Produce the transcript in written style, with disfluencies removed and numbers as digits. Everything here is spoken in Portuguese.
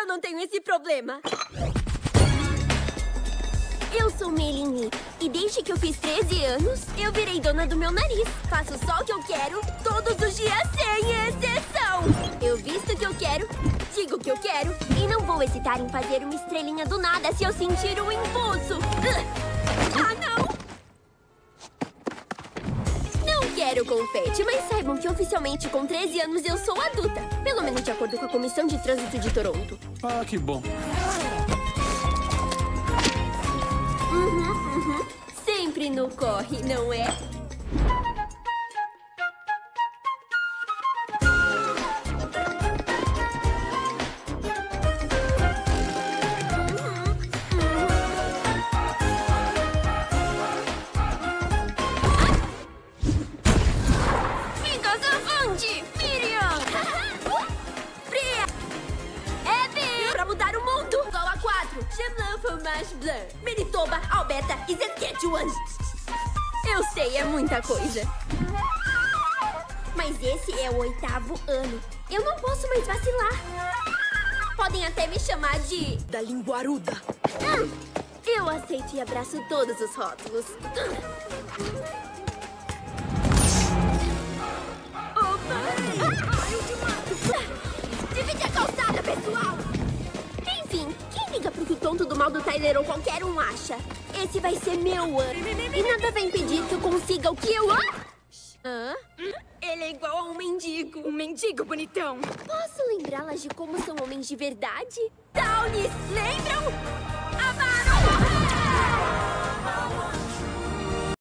eu não tenho esse problema. Eu sou Meili e desde que eu fiz 13 anos, eu virei dona do meu nariz. Faço só o que eu quero, todos os dias, sem exceção. Eu visto o que eu quero, digo o que eu quero e não vou hesitar em fazer uma estrelinha do nada se eu sentir um impulso. Ah, não! Não quero confete, mas saibam que oficialmente com 13 anos eu sou adulta. Pelo menos de acordo com a Comissão de Trânsito de Toronto. Ah, que bom. Sempre no corre, não é? Fica avante, Miriam! Fria! Abby! Pra mudar o mundo! Igual a 4. Chemin Fromage Blanc. Manitoba, Alberta e Saskatchewan. Eu sei, é muita coisa. Mas esse é o 8º ano. Eu não posso mais vacilar. Podem até me chamar de... Da linguaruda. Eu aceito e abraço todos os rótulos. Opa! Eu te mato! Divide a calçada, pessoal! Enfim, quem liga pro que o tonto do mal do Tyler ou qualquer um acha? Esse vai ser meu ano. E nada vai impedir que eu consiga o que eu... Hã? Ele é igual a um mendigo. Um mendigo bonitão. Posso lembrá-las de como são homens de verdade? Downies, lembram?